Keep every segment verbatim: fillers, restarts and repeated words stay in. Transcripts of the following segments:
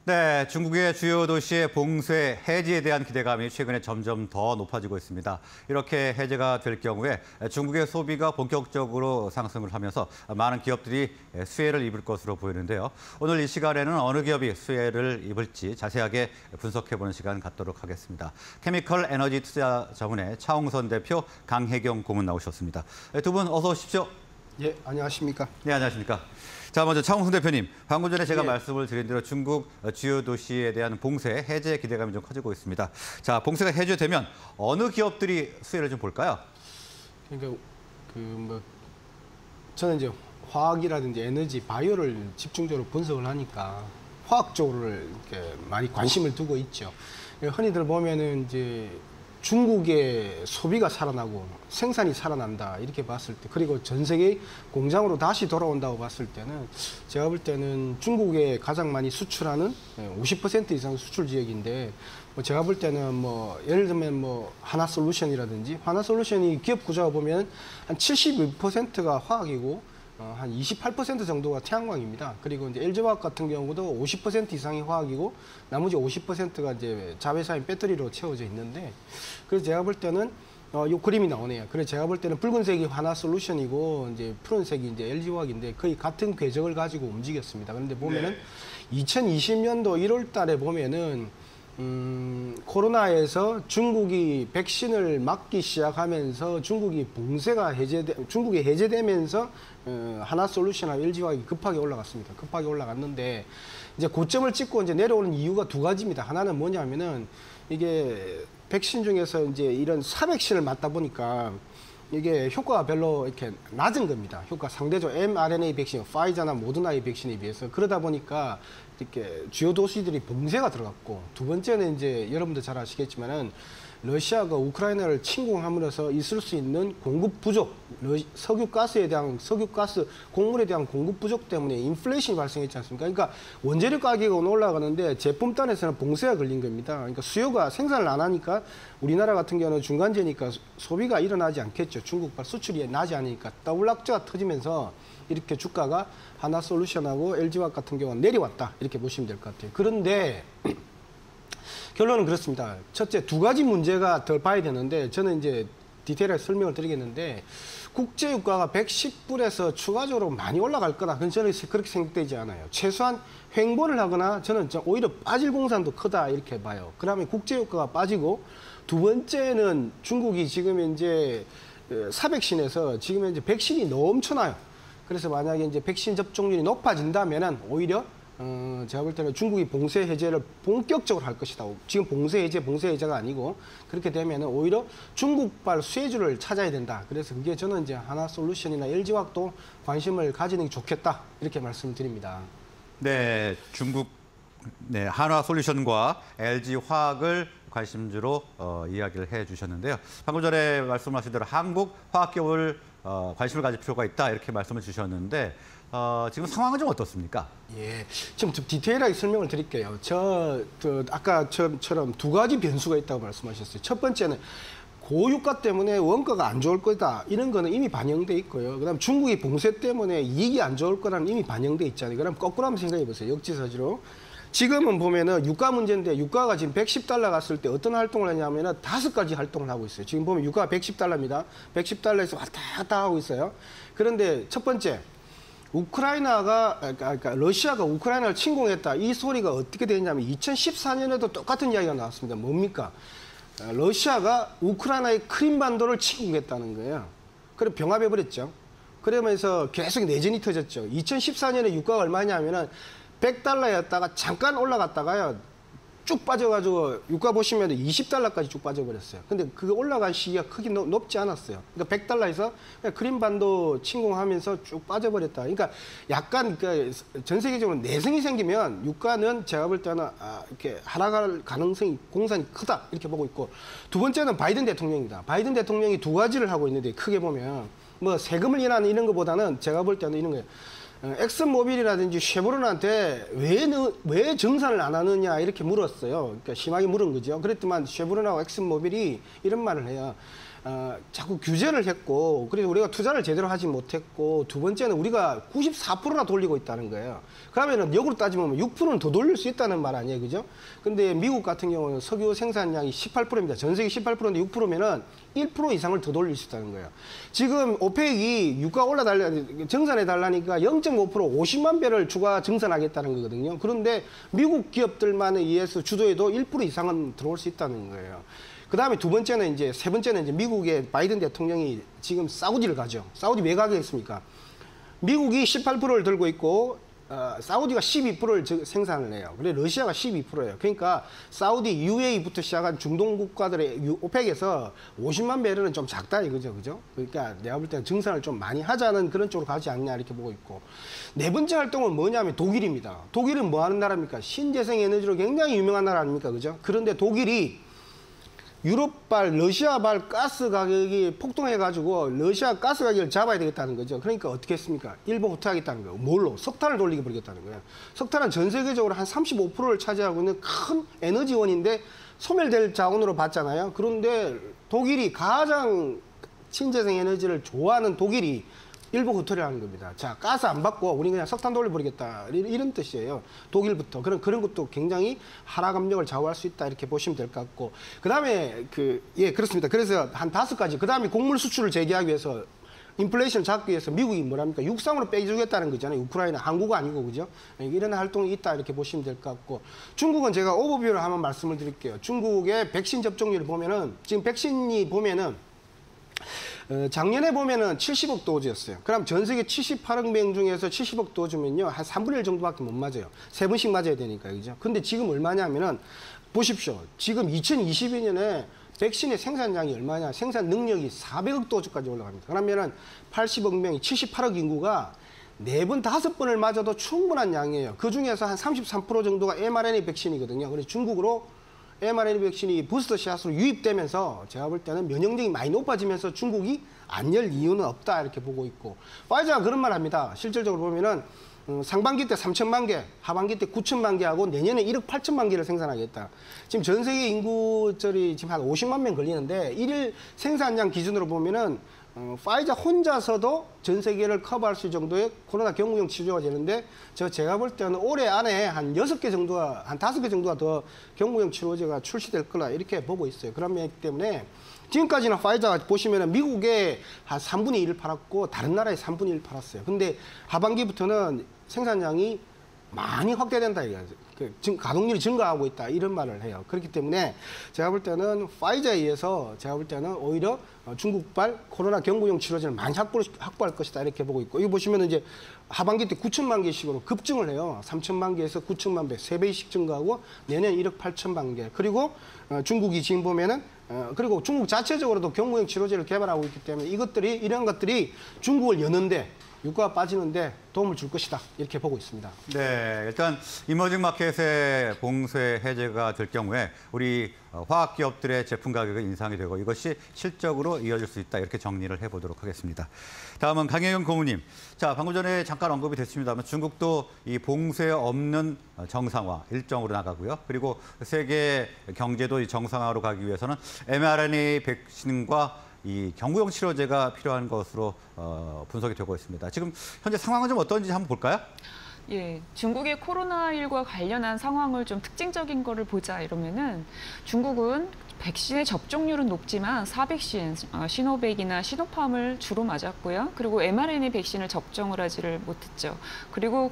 네, 중국의 주요 도시의 봉쇄, 해지에 대한 기대감이 최근에 점점 더 높아지고 있습니다. 이렇게 해제가 될 경우에 중국의 소비가 본격적으로 상승을 하면서 많은 기업들이 수혜를 입을 것으로 보이는데요. 오늘 이 시간에는 어느 기업이 수혜를 입을지 자세하게 분석해보는 시간 갖도록 하겠습니다. 케미컬 에너지 투자 자문의 차홍선 대표, 강혜경 고문 나오셨습니다. 두 분 어서 오십시오. 예, 안녕하십니까. 네, 안녕하십니까. 자, 먼저 차홍선 대표님, 방금 전에 제가 예. 말씀을 드린 대로 중국 주요 도시에 대한 봉쇄, 해제 기대감이 좀 커지고 있습니다. 자, 봉쇄가 해제되면 어느 기업들이 수혜를 좀 볼까요? 그러니까 그 뭐 저는 이제 화학이라든지 에너지, 바이오를 집중적으로 분석을 하니까 화학 쪽으로 이렇게 많이 관심을 두고 있죠. 흔히들 보면은 이제 중국의 소비가 살아나고 생산이 살아난다 이렇게 봤을 때, 그리고 전 세계 공장으로 다시 돌아온다고 봤을 때는 제가 볼 때는 중국에 가장 많이 수출하는 오십 퍼센트 이상 수출 지역인데, 뭐 제가 볼 때는 뭐 예를 들면 뭐 하나솔루션이라든지, 하나솔루션이 기업 구조가 보면 한 칠십이 퍼센트가 화학이고 어, 한 이십팔 퍼센트 정도가 태양광입니다. 그리고 이제 엘지화학 같은 경우도 오십 퍼센트 이상이 화학이고 나머지 오십 퍼센트가 이제 자회사인 배터리로 채워져 있는데, 그래서 제가 볼 때는 어, 요 그림이 나오네요. 그래서 제가 볼 때는 붉은색이 하나솔루션이고 이제 푸른색이 이제 엘지화학인데 거의 같은 궤적을 가지고 움직였습니다. 그런데 보면은 네. 이천이십 년도 일월 달에 보면은 음, 코로나에서 중국이 백신을 맞기 시작하면서 중국이 봉쇄가 해제돼, 중국이 해제되면서 어, 하나솔루션과 엘지화학이 급하게 올라갔습니다. 급하게 올라갔는데 이제 고점을 찍고 이제 내려오는 이유가 두 가지입니다. 하나는 뭐냐면은 이게 백신 중에서 이제 이런 사백신을 맞다 보니까 이게 효과가 별로 이렇게 낮은 겁니다. 효과 상대적으로 엠알엔에이 백신, 파이자나 모더나의 백신에 비해서. 그러다 보니까 이렇게 주요 도시들이 봉쇄가 들어갔고, 두 번째는 이제 여러분들 잘 아시겠지만은 러시아가 우크라이나를 침공함으로써 있을 수 있는 공급 부족, 석유 가스에 대한 석유 가스 곡물에 대한 공급 부족 때문에 인플레이션이 발생했지 않습니까? 그러니까 원재료 가격은 올라가는데 제품단에서는 봉쇄가 걸린 겁니다. 그러니까 수요가 생산을 안 하니까 우리나라 같은 경우는 중간재니까 소비가 일어나지 않겠죠. 중국발 수출이 나지 않으니까 더블락자가 터지면서 이렇게 주가가 하나솔루션하고 엘지화학 같은 경우는 내려왔다 이렇게 보시면 될 것 같아요. 그런데 결론은 그렇습니다. 첫째, 두 가지 문제가 더 봐야 되는데, 저는 이제 디테일하게 설명을 드리겠는데, 국제유가가 백십 불에서 추가적으로 많이 올라갈 거다. 그건 저는 그렇게 생각되지 않아요. 최소한 횡보를 하거나 저는 오히려 빠질 공산도 크다 이렇게 봐요. 그러면 국제유가가 빠지고, 두 번째는 중국이 지금 이제 사백신에서 지금 이제 백신이 넘쳐나요. 그래서 만약에 이제 백신 접종률이 높아진다면은 오히려 어, 제가 볼 때는 중국이 봉쇄 해제를 본격적으로 할 것이다. 지금 봉쇄 해제, 봉쇄 해제가 아니고, 그렇게 되면은 오히려 중국발 수혜주를 찾아야 된다. 그래서 그게 저는 이제 하나솔루션이나 엘지화학도 관심을 가지는 게 좋겠다. 이렇게 말씀을 드립니다. 네, 중국 네, 한화솔루션과 엘지화학을 관심주로 어, 이야기를 해주셨는데요. 방금 전에 말씀하신 대로 한국 화학기업을 어, 관심을 가질 필요가 있다 이렇게 말씀을 주셨는데, 어, 지금 상황은 좀 어떻습니까? 예, 좀, 좀 디테일하게 설명을 드릴게요. 저, 저 아까처럼 두 가지 변수가 있다고 말씀하셨어요. 첫 번째는 고유가 때문에 원가가 안 좋을 거다. 이런 거는 이미 반영돼 있고요. 그다음 중국이 봉쇄 때문에 이익이 안 좋을 거라는 이미 반영돼 있잖아요. 그럼 거꾸로 한번 생각해 보세요. 역지사지로. 지금은 보면은 유가 문제인데, 유가가 지금 백십 달러 갔을 때 어떤 활동을 하냐면은 다섯 가지 활동을 하고 있어요. 지금 보면 유가가 백십 달러입니다. 백십 달러에서 왔다 갔다 하고 있어요. 그런데 첫 번째, 우크라이나가, 그러니까 러시아가 우크라이나를 침공했다. 이 소리가 어떻게 되냐면 이천십사 년에도 똑같은 이야기가 나왔습니다. 뭡니까? 러시아가 우크라이나의 크림반도를 침공했다는 거예요. 그래 병합해버렸죠. 그러면서 계속 내전이 터졌죠. 이천십사 년에 유가가 얼마냐면은 백 달러였다가 잠깐 올라갔다가요, 쭉 빠져가지고 유가 보시면 이십 달러까지 쭉 빠져버렸어요. 근데 그게 올라간 시기가 크게 높지 않았어요. 그러니까 백 달러에서 크림반도 침공하면서 쭉 빠져버렸다. 그러니까 약간 전 세계적으로 내성이 생기면 유가는 제가 볼 때는 아, 이렇게 하락할 가능성이 공산이 크다 이렇게 보고 있고, 두 번째는 바이든 대통령입니다. 바이든 대통령이 두 가지를 하고 있는데, 크게 보면 뭐 세금을 인하는 이런 것보다는 제가 볼 때는 이런 거예요. 엑슨모빌이라든지 쉐보론한테 왜, 왜 정산을 안 하느냐 이렇게 물었어요. 그러니까 심하게 물은 거죠. 그랬더만 쉐보론하고 엑슨모빌이 이런 말을 해요. 어, 자꾸 규제를 했고, 그래서 우리가 투자를 제대로 하지 못했고, 두 번째는 우리가 구십사 퍼센트나 돌리고 있다는 거예요. 그러면은 역으로 따지면 육 퍼센트는 더 돌릴 수 있다는 말 아니에요, 그죠? 근데 미국 같은 경우는 석유 생산량이 십팔 퍼센트입니다. 전 세계 십팔 퍼센트인데 육 퍼센트면은 일 퍼센트 이상을 더 돌릴 수 있다는 거예요. 지금 오펙이 유가 올라달라, 정산해 달라니까 영 점 오 퍼센트 오십만 배를 추가 정산하겠다는 거거든요. 그런데 미국 기업들만에 의해서 주도해도 일 퍼센트 이상은 들어올 수 있다는 거예요. 그 다음에 두 번째는 이제, 세 번째는 이제 미국의 바이든 대통령이 지금 사우디를 가죠. 사우디 왜 가겠습니까? 미국이 십팔 퍼센트를 들고 있고, 어, 사우디가 십이 퍼센트를 생산을 해요. 그래 러시아가 십이 퍼센트예요. 그러니까 사우디, 유에이부터 시작한 중동 국가들의 오펙에서 오십만 배럴은 좀 작다 이거죠, 그죠? 그러니까 내가 볼 때는 증산을 좀 많이 하자는 그런 쪽으로 가지 않냐 이렇게 보고 있고, 네 번째 활동은 뭐냐면 독일입니다. 독일은 뭐 하는 나라입니까? 신재생 에너지로 굉장히 유명한 나라 아닙니까, 그죠? 그런데 독일이 유럽발, 러시아발 가스 가격이 폭등해가지고 러시아 가스 가격을 잡아야 되겠다는 거죠. 그러니까 어떻게 했습니까? 일본 후퇴하겠다는 거예요. 뭘로? 석탄을 돌리게 버리겠다는 거예요. 석탄은 전 세계적으로 한 삼십오 퍼센트를 차지하고 있는 큰 에너지원인데 소멸될 자원으로 봤잖아요. 그런데 독일이 가장 신재생 에너지를 좋아하는 독일이 일본 후퇴를 하는 겁니다. 자, 가스 안 받고 우리 그냥 석탄 돌려버리겠다. 이런 뜻이에요. 독일부터. 그런, 그런 것도 굉장히 하락 압력을 좌우할 수 있다. 이렇게 보시면 될 것 같고. 그 다음에 그, 예, 그렇습니다. 그래서 한 다섯 가지. 그 다음에 곡물 수출을 재개하기 위해서 인플레이션을 잡기 위해서 미국이 뭐랍니까? 육상으로 빼주겠다는 거잖아요. 우크라이나, 한국어 아니고, 그죠? 이런 활동이 있다. 이렇게 보시면 될 것 같고. 중국은 제가 오버뷰를 한번 말씀을 드릴게요. 중국의 백신 접종률을 보면은, 지금 백신이 보면은, 어, 작년에 보면은 칠십억 도즈였어요. 그럼 전 세계 칠십팔억 명 중에서 칠십억 도즈면요, 한 삼분의 일 정도밖에 못 맞아요. 세 번씩 맞아야 되니까, 그죠? 근데 지금 얼마냐면은, 보십시오. 지금 이천이십이 년에 백신의 생산량이 얼마냐? 생산 능력이 사백억 도즈까지 올라갑니다. 그러면은 팔십억 명이 칠십팔억 인구가 네 번, 다섯 번을 맞아도 충분한 양이에요. 그 중에서 한 삼십삼 퍼센트 정도가 엠알엔에이 백신이거든요. 그래서 중국으로 엠알엔에이 백신이 부스터샷으로 유입되면서 제가 볼 때는 면역력이 많이 높아지면서 중국이 안 열 이유는 없다 이렇게 보고 있고, 파이자가 그런 말 합니다. 실질적으로 보면은 음, 상반기 때 삼천만 개, 하반기 때 구천만 개하고 내년에 일억 팔천만 개를 생산하겠다. 지금 전 세계 인구들이 지금 한 오십만 명 걸리는데 일일 생산량 기준으로 보면은 어, 파이자 혼자서도 전 세계를 커버할 수 있는 정도의 코로나 경구용 치료가 되는데, 저 제가 볼 때는 올해 안에 한 여섯 개 정도가, 한 다섯 개 정도가 더 경구용 치료제가 출시될 거라 이렇게 보고 있어요. 그렇기 때문에 지금까지는 파이자 보시면은 미국에 한 삼분의 일을 팔았고 다른 나라에 삼분의 일 팔았어요. 근데 하반기부터는 생산량이 많이 확대된다 이거죠. 그 지금 가동률이 증가하고 있다 이런 말을 해요. 그렇기 때문에 제가 볼 때는 파이자에 의해서 제가 볼 때는 오히려 중국발 코로나 경구용 치료제를 많이 확보, 확보할 것이다 이렇게 보고 있고, 여기 보시면 이제 하반기 때 구천만 개씩으로 급증을 해요. 삼천만 개에서 구천만 배, 세 배씩 증가하고 내년 일억 팔천만 개. 그리고 어, 중국이 지금 보면은 어, 그리고 중국 자체적으로도 경구용 치료제를 개발하고 있기 때문에 이것들이, 이런 것들이 중국을 여는데, 유가가 빠지는데 도움을 줄 것이다 이렇게 보고 있습니다. 네, 일단 이머징 마켓의 봉쇄 해제가 될 경우에 우리 화학 기업들의 제품 가격은 인상이 되고 이것이 실적으로 이어질 수 있다 이렇게 정리를 해보도록 하겠습니다. 다음은 강혜경 고문님. 자, 방금 전에 잠깐 언급이 됐습니다만 중국도 이 봉쇄 없는 정상화 일정으로 나가고요. 그리고 세계 경제도 이 정상화로 가기 위해서는 엠알엔에이 백신과 이 경구용 치료제가 필요한 것으로 어, 분석이 되고 있습니다. 지금 현재 상황은 좀 어떤지 한번 볼까요? 예, 중국의 코로나십구와 관련한 상황을 좀 특징적인 거를 보자 이러면은 중국은 백신의 접종률은 높지만 사백신, 어, 시노백이나 시노팜을 주로 맞았고요. 그리고 엠알엔에이 백신을 접종을 하지를 못했죠. 그리고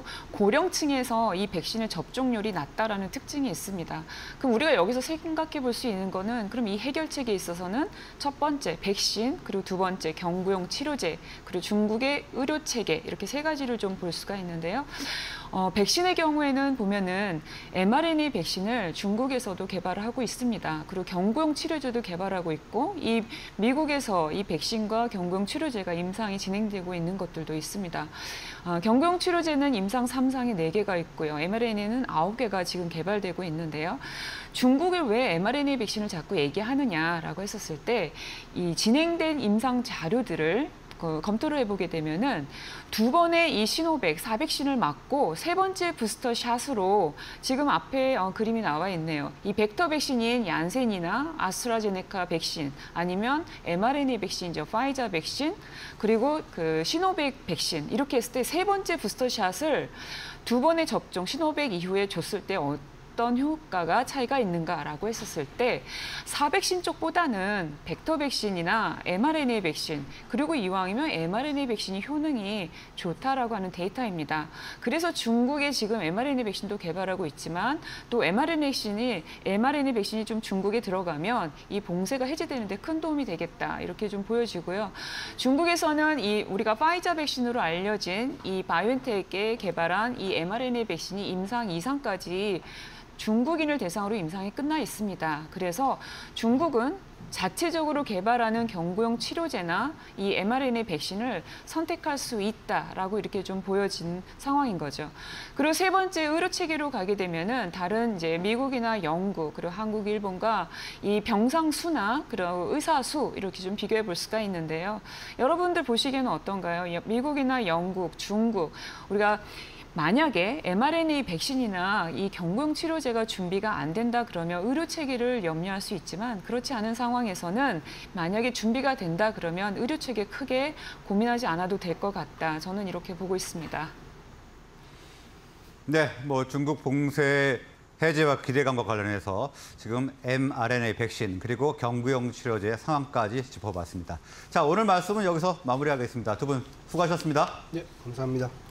고령층에서 이 백신의 접종률이 낮다라는 특징이 있습니다. 그럼 우리가 여기서 생각해 볼 수 있는 거는, 그럼 이 해결책에 있어서는 첫 번째 백신, 그리고 두 번째 경구용 치료제, 그리고 중국의 의료 체계, 이렇게 세 가지를 좀 볼 수가 있는데요. 어, 백신의 경우에는 보면은 엠알엔에이 백신을 중국에서도 개발을 하고 있습니다. 그리고 경구용 치료제도 개발하고 있고, 이 미국에서 이 백신과 경구용 치료제가 임상이 진행되고 있는 것들도 있습니다. 어, 경구용 치료제는 임상 삼 상에 네 개가 있고요. 엠알엔에이는 아홉 개가 지금 개발되고 있는데요. 중국이 왜 엠알엔에이 백신을 자꾸 얘기하느냐라고 했었을 때, 이 진행된 임상 자료들을 그 검토를 해보게 되면은 두 번의 이 시노백, 사백신을 맞고 세 번째 부스터 샷으로 지금 앞에 어, 그림이 나와 있네요. 이 벡터 백신인 얀센이나 아스트라제네카 백신 아니면 엠알엔에이 백신이죠. 파이자 백신 그리고 그 시노백 백신 이렇게 했을 때 세 번째 부스터 샷을 두 번의 접종 시노백 이후에 줬을 때 어떤 효과가 차이가 있는가라고 했었을 때 사백신 쪽보다는 벡터 백신이나 엠알엔에이 백신 그리고 이왕이면 엠알엔에이 백신이 효능이 좋다라고 하는 데이터입니다. 그래서 중국에 지금 엠알엔에이 백신도 개발하고 있지만 또 엠알엔에이 백신이 엠알엔에이 백신이 좀 중국에 들어가면 이 봉쇄가 해제되는 데 큰 도움이 되겠다 이렇게 좀 보여지고요. 중국에서는 이 우리가 파이자 백신으로 알려진 이 바이오엔텍에 개발한 이 엠알엔에이 백신이 임상 이 상까지 중국인을 대상으로 임상이 끝나 있습니다. 그래서 중국은 자체적으로 개발하는 경구용 치료제나 이 엠알엔에이 백신을 선택할 수 있다라고 이렇게 좀 보여진 상황인 거죠. 그리고 세 번째 의료 체계로 가게 되면은 다른 이제 미국이나 영국 그리고 한국, 일본과 이 병상 수나 그리고 의사 수 이렇게 좀 비교해 볼 수가 있는데요. 여러분들 보시기에는 어떤가요? 미국이나 영국, 중국 우리가 만약에 엠알엔에이 백신이나 이 경구용 치료제가 준비가 안 된다 그러면 의료 체계를 염려할 수 있지만 그렇지 않은 상황에서는 만약에 준비가 된다 그러면 의료 체계 크게 고민하지 않아도 될 것 같다. 저는 이렇게 보고 있습니다. 네, 뭐 중국 봉쇄 해제와 기대감과 관련해서 지금 엠알엔에이 백신 그리고 경구용 치료제 상황까지 짚어봤습니다. 자, 오늘 말씀은 여기서 마무리하겠습니다. 두 분 수고하셨습니다. 네, 감사합니다.